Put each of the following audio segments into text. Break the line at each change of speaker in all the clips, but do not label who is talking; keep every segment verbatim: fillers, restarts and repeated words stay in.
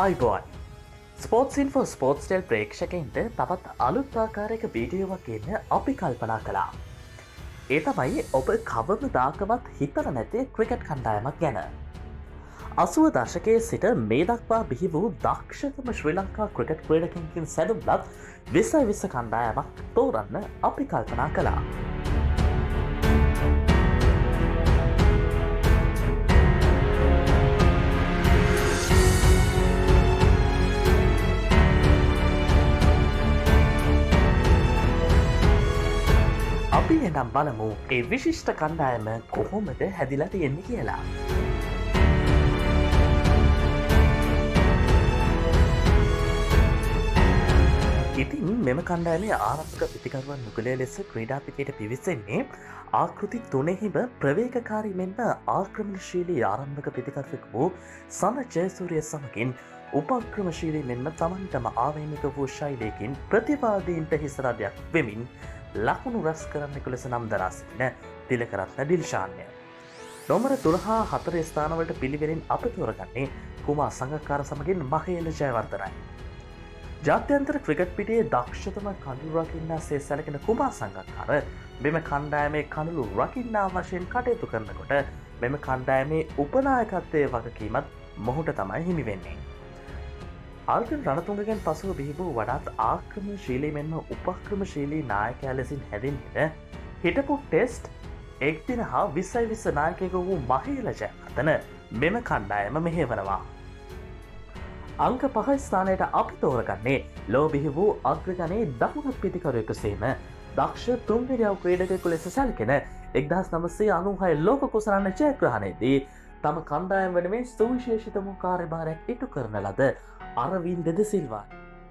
අයිබෝන් sports info sports tel ප්‍රේක්ෂකයින්ට තවත් අලුත් ආකාරයක වීඩියෝවක් එන්න අපි කල්පනා කළා. ඒ තමයි ඔබ කවමදාකවත් හිතල නැති ක්‍රිකට් කණ්ඩායමක් ගැන. අසුව දශකයේ සිට මේ දක්වා බිහි වූ දක්ෂතම ශ්‍රී ලංකා ක්‍රිකට් ක්‍රීඩකයන්ගෙන් සැදුම්ලත් විස විස කණ්ඩායමක් තෝරන්න අපි කල්පනා කළා. අපි එනම් බලමු ඒ විශිෂ්ට කණ්ඩායම කොහොමද හැදිලා තියෙන්නේ කියලා. ඉතින් මෙම කණ්ඩායමේ ආරම්භක පිතිකරුවන් යුගලය ලෙස ක්‍රීඩා පිටියට පිවිසෙන්නේ ආකෘති තුනෙහිම ප්‍රවේගකාරී මෙන්ම ආක්‍රමණශීලී ආරම්භක පිතිකරුවෙක් වූ සන ජයසූරිය සමගින් උපක්‍රමශීලී මෙන්ම තමන්ටම ආවේනික වූ ශෛලයකින් ප්‍රතිවාදීන්ට හිසරදයක් වෙමින් ලකුණු රැස් කරන්නෙකු ලෙස නම් දරා සිටින තිලකරත්න ඩිල්ෂාන්ය. නොමර තුළහා හතර ස්ථානවලට පිළිවෙලින් අප තෝරගන්නේ කුමා සංගක්කාර සමගින් මහේල ජයවර්ධනයි. ජාත්‍යන්තර ක්‍රිකට් පිටියේ දක්ෂතම කඳුළු රකින්නා සේ සැලකෙන කුමා සංගක්කාර මෙම කණ්ඩායමේ කඳුළු රකින්නා වශයෙන් කටයුතු කරනකොට මෙම කණ්ඩායමේ උපනායකත්වයේ වගකීමත් මොහුට තමයි හිමි වෙන්නේ. ආල්කන් රණතුංගගෙන් පසුව බිහි වූ වඩාත් ආක්‍රමණශීලී මෙන්ම උපක්‍රමශීලී නායකයා ලෙසින් හැදින්ට හිටපු ටෙස්ට් එක්දින හා විස්සයි විස්ස නායකයෙකු වූ මහේල ජයවර්ධන මෙම කණ්ඩායම මෙහෙවනවා. අංක පහ ස්ථානයට අපි තෝරගන්නේ ලෝ බිහි වූ අග්‍රගණයේ දකුණත් පිතිකරුවෙකු සේම දක්ෂ තුන්වෙනියව ක්‍රීඩකයෙකු ලෙස සැලකෙන එක්දහස් නවසිය අනූහය ලෝක කුසලාන ජයග්‍රහණයේදී තම කණ්ඩායම් වෙනුවෙන් සුවිශේෂිතම කාර්යභාරයක් ඉටු කරන ලද අරවින්ද ද සිල්වා.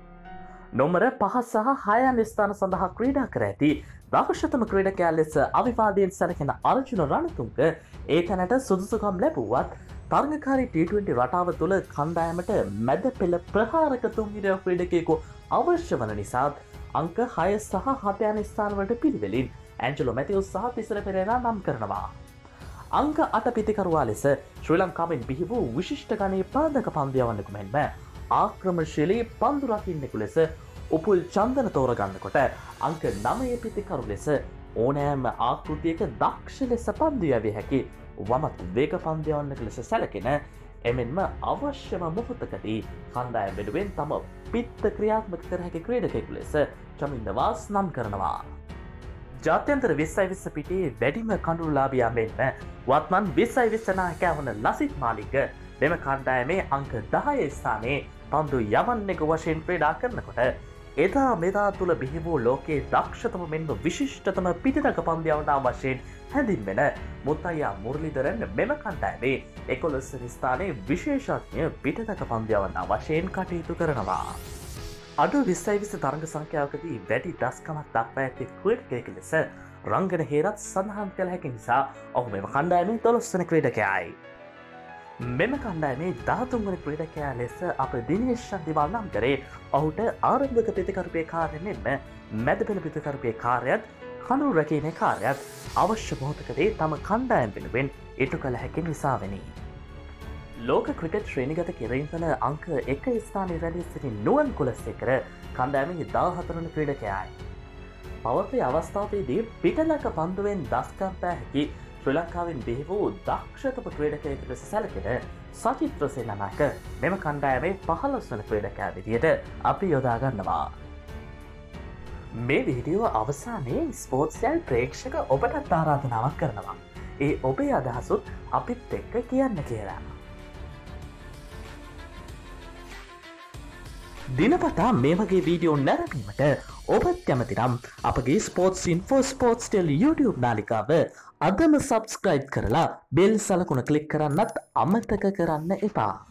නොමර පහ සහ හයන් ස්ථාන සඳහා ක්‍රීඩා කර ඇති දක්ෂතම ක්‍රීඩකයා ලෙස අවිවාදයෙන් සැලකෙන අර්ජුන රණතුංග ඒ තැනට සුදුසුකම් ලැබුවත් තරගකාරී ටී ට්වෙන්ටි රටාව තුළ කණ්ඩායමට මැද පෙළ ප්‍රහාරක තුන්වෙනි ක්‍රීඩකයෙකු අවශ්‍ය වන නිසාත් අංක හය සහ හත යන ස්ථානවලට පිළිවෙලින් ඇන්ජලෝ මැතිවුස් සහ තිසර පෙරේරා නම් කරනවා. අංක අට පිතිකරුවා ලෙස ශ්‍රී ලංකාවෙන් බිහි වූ විශිෂ්ට ගණයේ පාදක පන්දියවන්නෙකු මෙන්ම ආක්‍රමණශීලී පන්දු රකින්නෙකු ලෙස උපුල් චන්දන තෝරගන්නකොට අංක නවය පිතිකරු ලෙස ඕනෑම ආකෘතියක දක්ෂ ලෙස පන්දු යැවිය හැකි වමත් වේග පන්දියවන්නෙකු ලෙස සැලකෙන එමෙන්ම අවශ්‍යම මොහොතකදී කණ්ඩායම වෙනුවෙන් තම පිත්ත ක්‍රියාත්මක කර හැකි ක්‍රීඩකයෙකු ලෙස චමින්ද වාස් නම් කරනවා. ජාත්‍යන්තර විස්සයි විස්ස පිටියේ වැඩිම කඳුළුලාභියා මෙන්ම වත්මන් විස්සයි විස්ස නායකයා වන ලසිත් මාලිග මෙම කණ්ඩායමේ අංක දහය ස්ථානයේ පන්දු යවන්නෙකු වශයෙන් ක්‍රීඩා කරනකොට එදා මෙදා තුළ බිහි වූ ලෝකයේ දක්ෂතම මෙන්ම විශිෂ්ටතම පිටරක පන්දියවන්නා වශයෙන් හැඳින්වෙන මුත්තයියා මුරලිදරන් මෙම කණ්ඩායමේ එකොළොස්වැනි ස්ථානයේ විශේෂඥ පිටරක පන්දියවන්නා වශයෙන් කටයුතු කරනවා. අඩු විස්සයි විස්ස තරග සංඛ්‍යාවකදී වැඩි දස්කමක් දක්වා ඇති ක්‍රීඩකයෙකු ලෙස රංගන හේරත් සඳහන් කළ හැකි නිසා ඔහු මෙම කණ්ඩායමේ දොළොස් වන ක්‍රීඩකයායි. මෙම කණ්ඩායමේ දහතුන් වන ක්‍රීඩකයා ලෙස අප දිනේෂ් චන්දිමාල් නම් කරේ ඔහුට ආරම්භක පිතිකරුපේ කාර්ය මෙන්ම මැද පෙළ පිතිකරුපේ කාර්යත් කඳුළු රැකීමේ කාර්යත් අවශ්‍ය මොහොතකදී තම කණ්ඩායම් වෙනුවෙන් ඉටු කළ හැකි නිසාවෙනි. ලෝක ක්‍රිකට් ශ්‍රේණිගත කිරීම්වල අංක එක ස්ථානයේ රැඳී සිටි නුවන් කුලසේකර කණ්ඩායමේ දාහතර වන ක්‍රීඩකයායි. පවර්තී අවස්ථාවේදී පිටලක පන්දුවෙන් දස්කම් පෑ හැකි ශ්‍රී ලංකාවෙන් බිහි වූ දක්ෂතම ක්‍රීඩකයෙකු ලෙස සැලකෙන සචිත්‍ර සේනානායක මෙම කණ්ඩායමේ පහළොස් වන ක්‍රීඩකයා විදියට අපි යොදා ගන්නවා. මේ වීඩියෝ අවසානයේ ස්පෝර්ට්ස් ටෙල් ප්‍රේක්ෂක ඔබටත් ආරාධනාවක් කරනවා. ඒ ඔබේ අදහසුත් අපිත් එක්ක කියන්න කියලා. දිනපතා මේ වගේ වීඩියෝ නැරඹීමට ඔබත් කැමති නම් අපගේ sports info sports tel YouTube නාලිකාව අදම සබ්ස්ක්‍රයිබ් කරලා බෙල් සලකුණ ක්ලික් කරන්නත් අමතක කරන්න එපා.